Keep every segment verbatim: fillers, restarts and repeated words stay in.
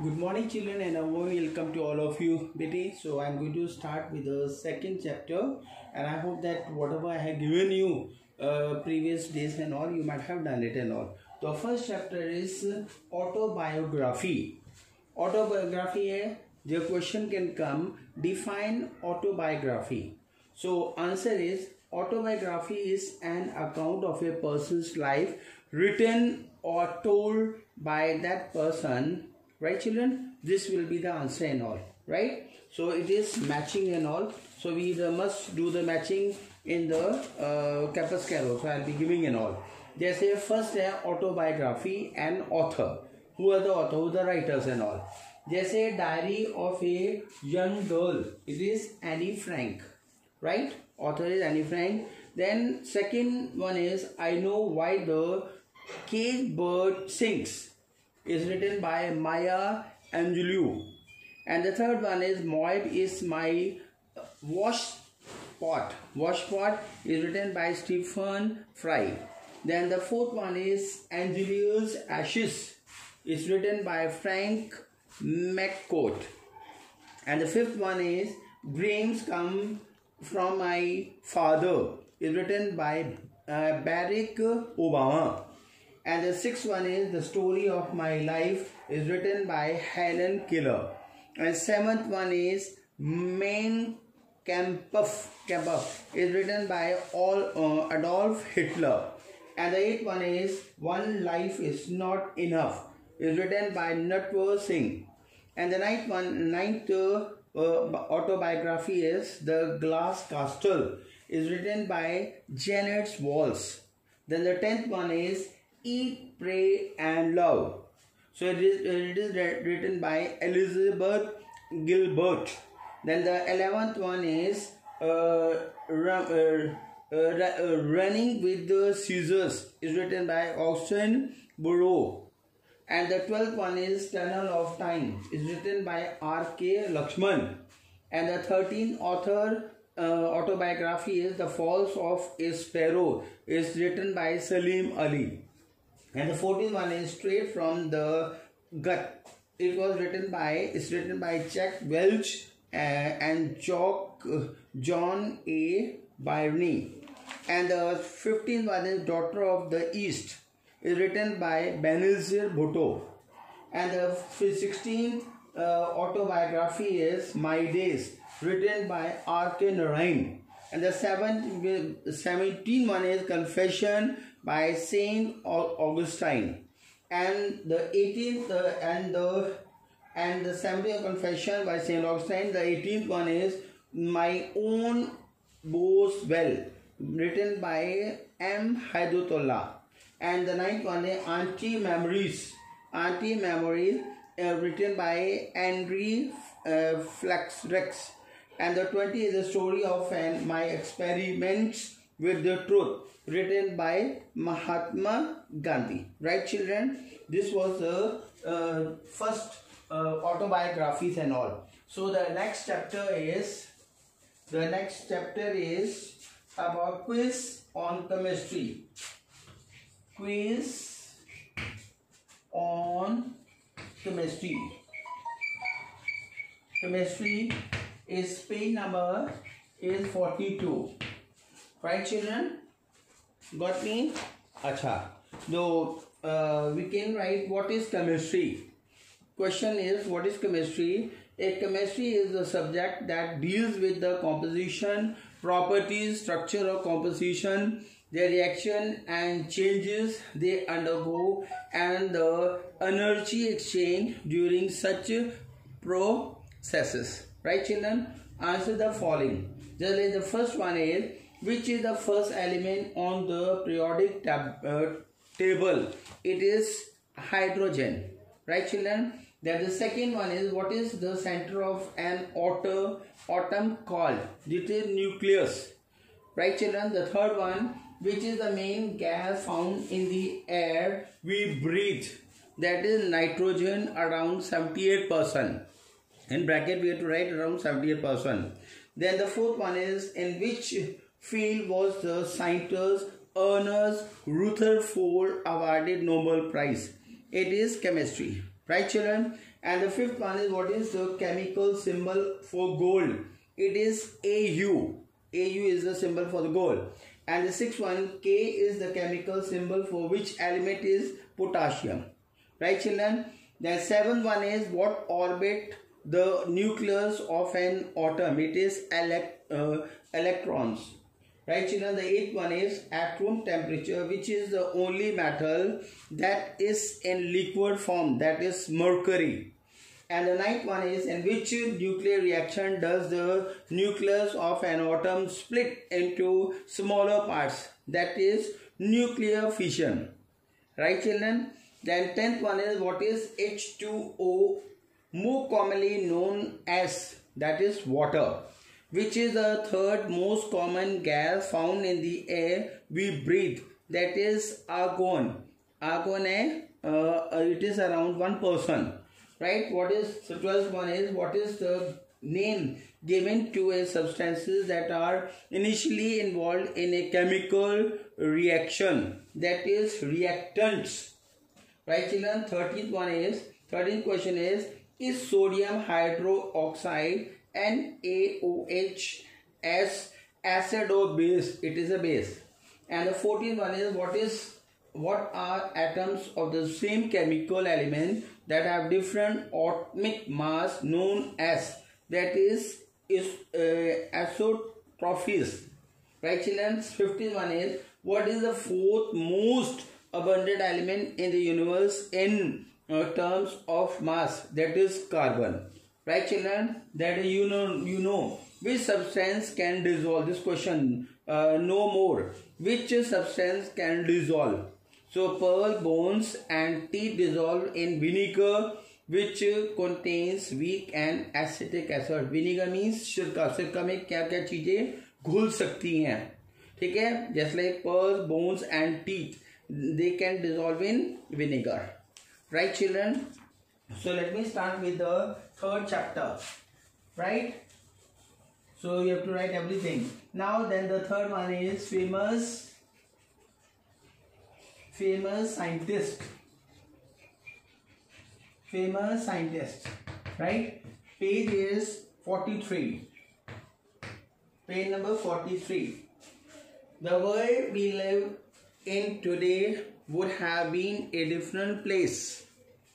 Good morning children and a warm welcome to all of you. Betty, so I am going to start with the second chapter and I hope that whatever I have given you uh, previous days and all, you might have done it and all. The first chapter is autobiography. Autobiography hai, the question can come, define autobiography. So answer is, autobiography is an account of a person's life written or told by that person. Right children, this will be the answer and all, right? So it is matching and all, so we must do the matching in the uh, campus carol. So I'll be giving and all. Jaise first hai autobiography and author. Who are the author? Who are the writers and all? Jaise diary of a young girl, it is Annie Frank, right? Author is Annie Frank. Then second one is I Know Why the Cage Bird Sings, is written by Maya Angelou. And the third one is Moab is My Wash Pot. Wash Pot is written by Stephen Fry. Then the fourth one is Angelia's Ashes. It's written by Frank McCourt. And the fifth one is Dreams Come From My Father. It's written by uh, Barack Obama. And the sixth one is The Story of My Life, is written by Helen Keller. And seventh one is Mein Kampf, Kampf is written by all, uh, Adolf Hitler. And the eighth one is One Life Is Not Enough, is written by Natwar Singh. And the ninth one, ninth uh, uh, autobiography is The Glass Castle, is written by Janet Walls. Then the tenth one is Eat, Pray and Love. So it is, it is written by Elizabeth Gilbert. Then the eleventh one is uh, run, uh, uh, uh, Running with the Scissors, is written by Austin Burrow. And the twelfth one is Tunnel of Time, is written by R K Lakshman. And the thirteenth author uh, autobiography is The Falls of a Sparrow, is written by Salim Ali. And the fourteenth one is Straight from the Gut. It was written by, it's written by Jack Welch uh, and Jock, uh, John A. Byrne. And the fifteenth one is Daughter of the East, is written by Benazir Bhutto. And the sixteenth uh, autobiography is My Days, written by R K Narayan. And the seventeenth one is Confession by Saint Augustine. And the eighteenth uh, and the and the seventeenth Confession by Saint Augustine. The eighteenth one is My Own Bows Well, written by M. Haidatullah. And the ninth one is Anti Memories. Anti Memories, uh, written by Henry uh, Flex Rex. And the twentieth is The Story of an, My Experiments with the Truth, written by Mahatma Gandhi. Right children, this was the uh, first uh, autobiographies and all. So the next chapter is the next chapter is about quiz on chemistry. Quiz on chemistry. Chemistry is page number is forty-two. Right children, got me? Acha. So uh, we can write what is chemistry. Question is, what is chemistry? A chemistry is the subject that deals with the composition, properties, structure of composition, their reaction and changes they undergo, and the energy exchange during such processes. Right children? Answer the following. Just like the first one is, which is the first element on the periodic tab uh, table? It is hydrogen. Right children? Then the second one is, what is the center of an auto, atom called? It is nucleus. Right children? The third one, which is the main gas found in the air we breathe? That is nitrogen, around seventy-eight percent. In bracket we have to write around seventy-eight percent. Then the fourth one is, in which field was the scientist Ernest Rutherford awarded Nobel Prize? It is chemistry. Right, children? And the fifth one is, what is the chemical symbol for gold? It is A U. A U is the symbol for the gold. And the sixth one, K is the chemical symbol for which element is potassium. Right, children? The seventh one is, what orbit the nucleus of an atom? It is elect, uh, electrons. Right, children? The eighth one is at room temperature, which is the only metal that is in liquid form, that is mercury. And the ninth one is, in which nuclear reaction does the nucleus of an atom split into smaller parts? That is nuclear fission. Right, children? Then tenth one is, what is H two O, more commonly known as, that is water, which is the third most common gas found in the air we breathe, that is argon. Argon, uh, it is around one percent. Right? What is the twelfth one is, what is the name given to a substances that are initially involved in a chemical reaction? That is reactants. Right, children? thirteenth one is, thirteenth question is, is sodium hydroxide N A O H as acid or base? It is a base. And the fourteenth one is, what is what are atoms of the same chemical element that have different atomic mass known as? That is is uh, isotrophies. Right, children? fifteenth one is, what is the fourth most abundant element in the universe in uh, terms of mass? That is carbon. Right, children? That you know, you know which substance can dissolve. This question, uh, no more. Which substance can dissolve? So pearl, bones and teeth dissolve in vinegar, which contains weak and acetic acid. Vinegar means सिरका. सिरका में क्या क्या चीजें घुल सकती हैं, ठीक है? Just like pearls, bones and teeth, they can dissolve in vinegar. Right, children? So let me start with the third chapter. Right? So you have to write everything. Now then the third one is famous famous scientist. Famous scientist. Right? Page is forty-three. Page number forty-three. The world we live in today would have been a different place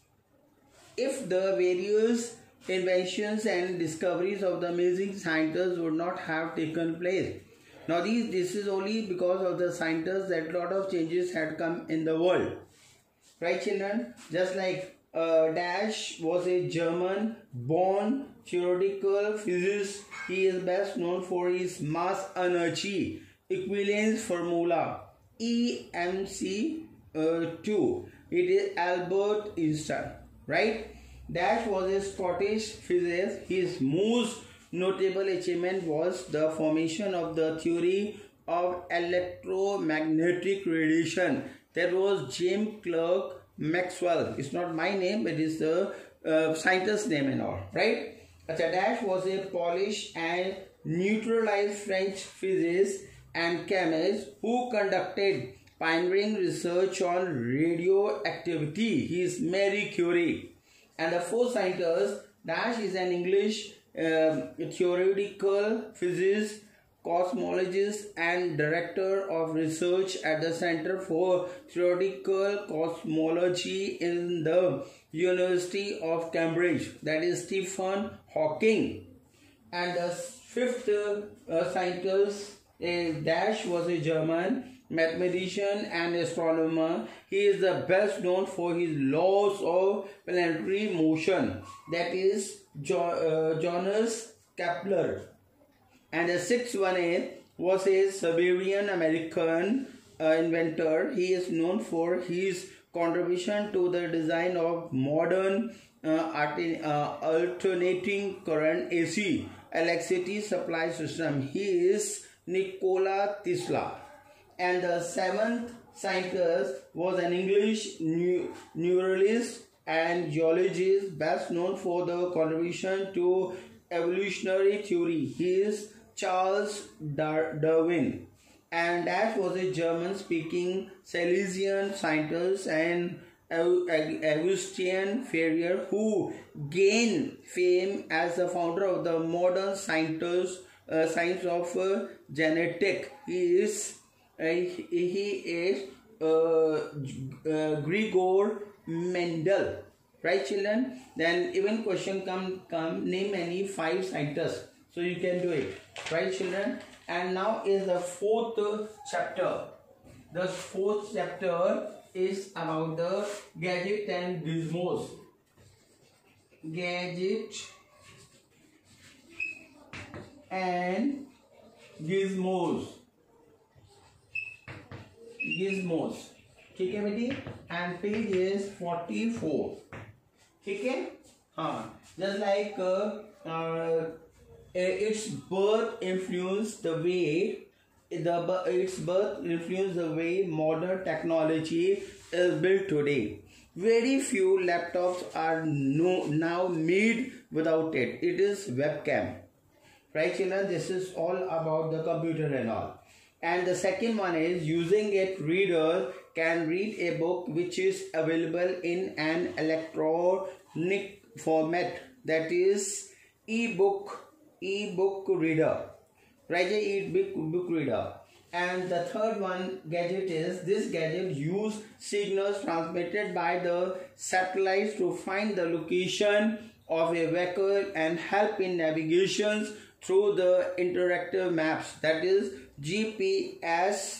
if the various inventions and discoveries of the amazing scientists would not have taken place. Now these, this is only because of the scientists that a lot of changes had come in the world. Right, children? Just like uh, Dash was a German born theoretical physicist. He is best known for his mass energy equivalence formula E M C two. It is Albert Einstein. Right? Dash was a Scottish physicist. His most notable achievement was the formation of the theory of electromagnetic radiation. That was James Clerk Maxwell. It's not my name, but it's the uh, scientist's name and all. Right? Achha, Dash was a Polish and neutralized French physicist and chemist who conducted pioneering research on radioactivity. He is Marie Curie. And the fourth scientist, Dash is an English uh, theoretical physicist, cosmologist and director of research at the Center for Theoretical Cosmology in the University of Cambridge. That is Stephen Hawking. And the fifth uh, uh, scientist, uh, Dash was a German mathematician and astronomer. He is the best known for his laws of planetary motion. That is jo uh, Johannes Kepler. And the sixth one is, was a Siberian American uh, inventor. He is known for his contribution to the design of modern uh, uh, alternating current A C electricity supply system. He is Nikola Tesla. And the seventh scientist was an English neu neurologist and geologist best known for the contribution to evolutionary theory. He is Charles Darwin. And that was a German-speaking Silesian scientist and Augustin Ferrier, who gained fame as the founder of the modern scientist, uh, science of uh, genetic. He is uh, he is uh, uh, Gregor Mendel. Right, children? Then even question come come name any five scientists. So you can do it. Right, children? And now is the fourth chapter. The fourth chapter is about the gadget and gizmos. Gadget and gizmos. Gizmos. ठीक है बेटी? And page is forty-four. ठीक है? हाँ. Just like uh, uh, its birth influenced the way the its birth influenced the way modern technology is built today. Very few laptops are no, now made without it. It is webcam. Right, children? This is all about the computer and all. And the second one is using it, reader can read a book which is available in an electronic format, that is e-book e-book reader. Right, e-book book reader. And the third one gadget is this gadget use signals transmitted by the satellites to find the location of a vehicle and help in navigations through the interactive maps, that is G P S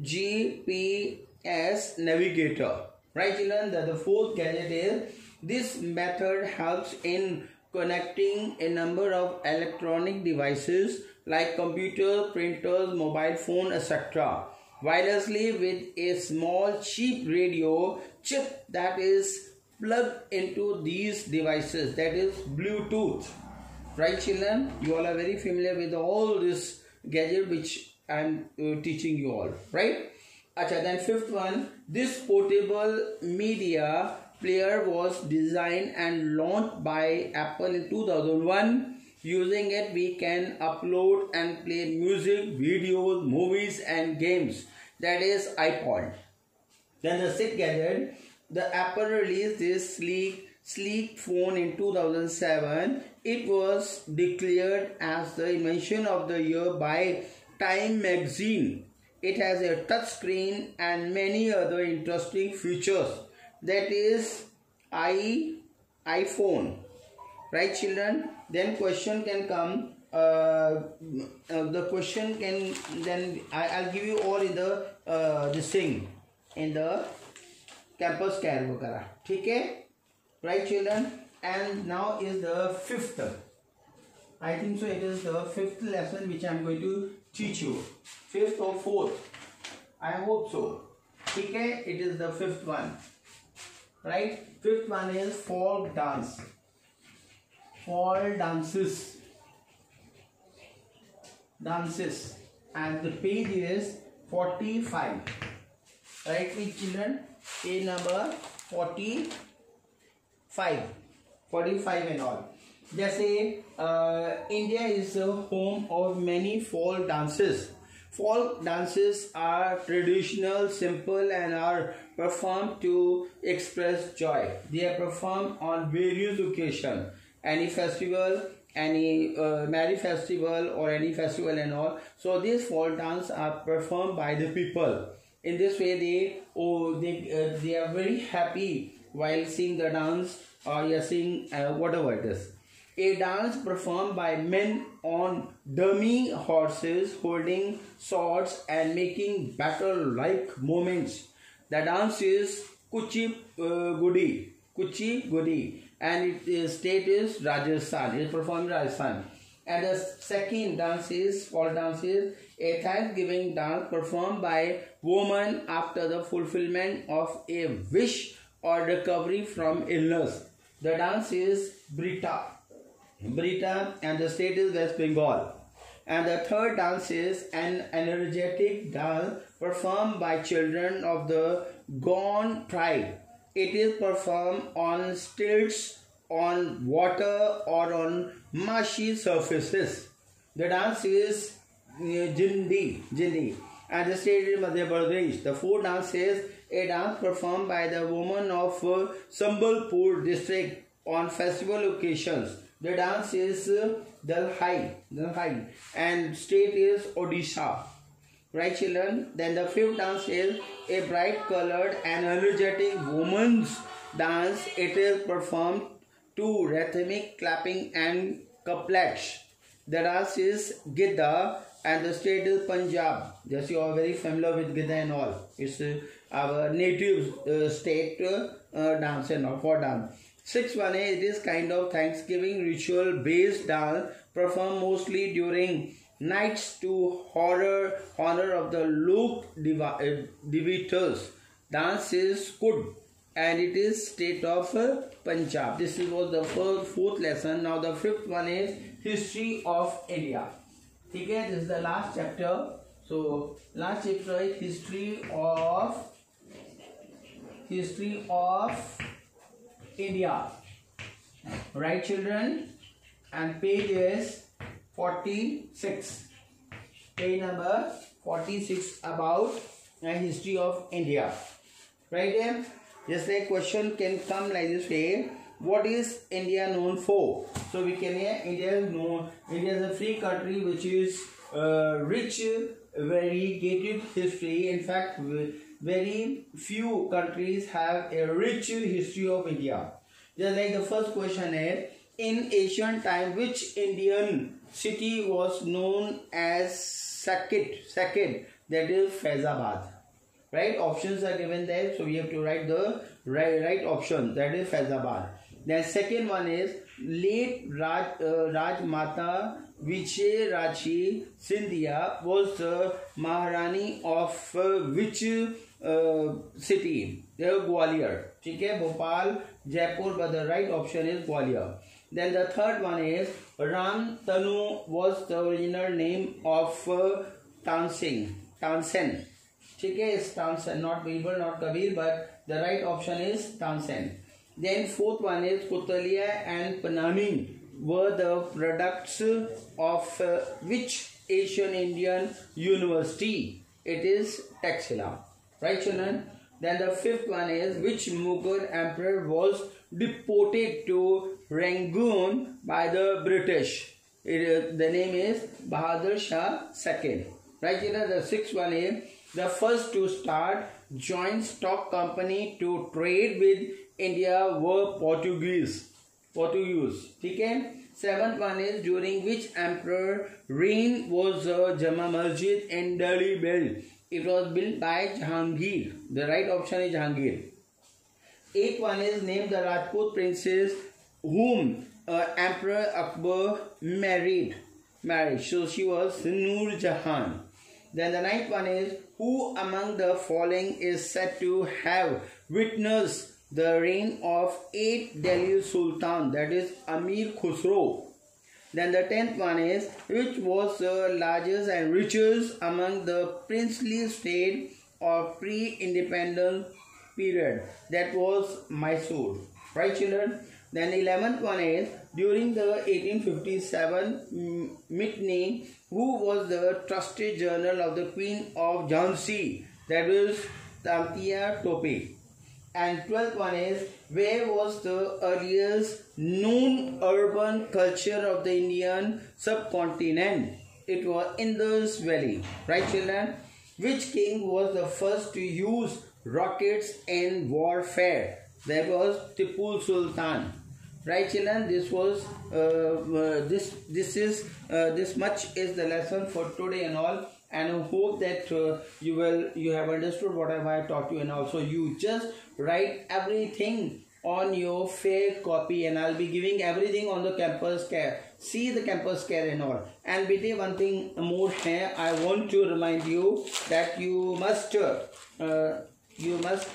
G P S navigator. Right, children? The, the fourth gadget is this method helps in connecting a number of electronic devices like computers, printers, mobile phone, et cetera wirelessly with a small cheap radio chip that is plugged into these devices, that is Bluetooth. Right, children? You all are very familiar with all this gadget which I am uh, teaching you all. Right? Achha, then fifth one, this portable media player was designed and launched by Apple in two thousand one. Using it, we can upload and play music, videos, movies and games. That is iPod. Then the sixth gadget, the Apple released this sleek, sleek phone in two thousand seven. It was declared as the invention of the year by Time magazine. It has a touch screen and many other interesting features. That is i iPhone. Right, children? Then question can come. Uh, uh, the question can then I, I'll give you all in the uh, this thing in the campus care वगैरह. ठीक है? Right, children? And now is the fifth. I think so. It is the fifth lesson which I am going to teach you. Fifth or fourth? I hope so. ठीक है? It is the fifth one. Right? Fifth one is folk dance. Folk dances. Dances. And the page is forty-five. Right, please, children? Page number forty-five. forty-five and all. जैसे uh, India is the home of many folk dances. Folk dances are traditional, simple and are performed to express joy. They are performed on various occasions. Any festival, any uh, marriage festival or any festival and all. So these folk dance are performed by the people. In this way they oh they uh, they are very happy while seeing the dance or you're seeing uh, whatever it is. A dance performed by men on dummy horses holding swords and making battle-like movements. The dance is Kuchi uh, Gudi, Kuchi Gudi, and its state is Rajasthan. It is performed in Rajasthan. And the second dance is folk dance is a Thanksgiving dance performed by women after the fulfillment of a wish or recovery from illness. The dance is Brita. Brita, and the state is West Bengal. And the third dance is an energetic dance performed by children of the Gone tribe. It is performed on stilts, on water or on marshy surfaces. The dance is Jindi, Jindi, and the state is Madhya Pradesh. The fourth dance is a dance performed by the women of uh, Sambalpur district on festival occasions. The dance is uh, Dalhai, Dalhai, and state is Odisha. Right, children? Then the fifth dance is a bright colored and energetic woman's dance. It is performed to rhythmic clapping and couplets. The dance is Gidda and the state is Punjab. Just you are very familiar with Gidda and all. It's uh, our native uh, state uh, dance and all for dance. Sixth one is it is kind of Thanksgiving ritual based dance performed mostly during nights to horror honor of the Lok Devatars. Dance is good and it is state of uh, Punjab. This is was the first, fourth lesson. Now the fifth one is history of India. Okay, this is the last chapter. So last chapter is history of history of India. Right, children? And page is forty-six. Page number forty-six about the history of India. Right there? Just a question can come like this way. What is India known for? So we can hear India is known. India is a free country which is uh, rich, variegated history. In fact, very few countries have a rich history of India. Just like the first question is, in ancient time, which Indian city was known as Sakit? Sakit, that is Faizabad. Right? Options are given there, so we have to write the right, right option, that is Faizabad. Then second one is late Raj, uh, Rajmata Vijay Raji Scindia was the Maharani of uh, which uh, city? The Gwalior. Okay, Bhopal, Jaipur, but the right option is Gwalior. Then the third one is Ram Tanu was the original name of uh, Tansen. Tansen. Okay, it's Tansen, not Birbal, not Kabir, but the right option is Tansen. Then fourth one is Kotalia and Panani were the products of uh, which Asian Indian university? It is Taxila. Right, children? Then the fifth one is which Mughal emperor was deported to Rangoon by the British? It is, the name is Bahadur Shah Second. Right, children? The sixth one is the first to start joint stock company to trade with India were Portuguese. Portuguese. Okay? Seventh one is during which emperor reign was the Jama Masjid in Delhi built? It was built by Jahangir. The right option is Jahangir. Eighth one is name the Rajput princess whom uh, Emperor Akbar married. Married. So she was Noor Jahan. Then the ninth one is who among the following is said to have witnessed the reign of eight Delhi Sultan, that is Amir Khusro. Then the tenth one is which was the largest and richest among the princely state of pre-independence period, that was Mysore. Right, children? Then eleventh one is during the eighteen fifty-seven mutiny, who was the trusted general of the Queen of Jhansi, that is Tantia Tope. And twelfth one is where was the earliest known urban culture of the Indian subcontinent? It was Indus Valley. Right, children? Which king was the first to use rockets in warfare? That was Tipu Sultan. Right, children? This was uh, uh, this this is uh, this much is the lesson for today and all. And I hope that uh, you will you have understood whatever I taught you, and also you just write everything on your fair copy, and I'll be giving everything on the campus care. See the campus care and all. And bete, one thing more here, I want to remind you that you must uh, you must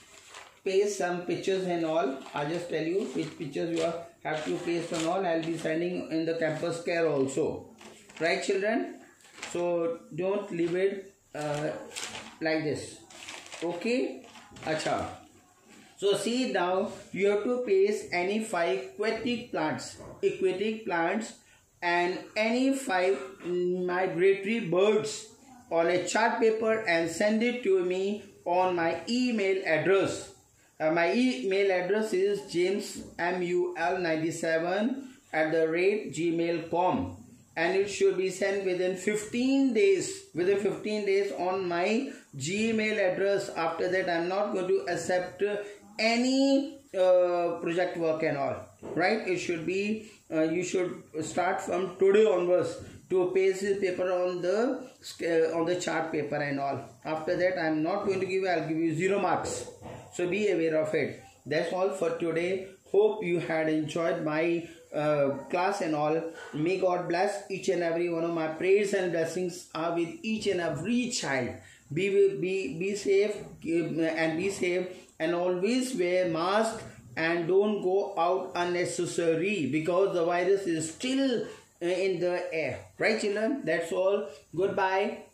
paste some pictures and all. I'll just tell you which pictures you have to paste and all. I'll be sending in the campus care also. Right, children? So don't leave it uh, like this. Okay? Acha. So see now you have to paste any five aquatic plants, aquatic plants and any five migratory birds on a chart paper and send it to me on my email address. Uh, my email address is jamesmul ninety-seven at the rate gmail dot com, and it should be sent within fifteen days. Within fifteen days on my Gmail address. After that, I'm not going to accept any uh, project work and all. Right? It should be. Uh, you should start from today onwards to paste the paper on the uh, on the chart paper and all. After that, I'm not going to give you. I'll give you zero marks. So be aware of it. That's all for today. Hope you had enjoyed my uh, class and all. May God bless each and every one of my prayers and blessings are with each and every child. Be be be safe and be safe, and always wear mask and don't go out unnecessary because the virus is still in the air. Right, children? That's all. Goodbye.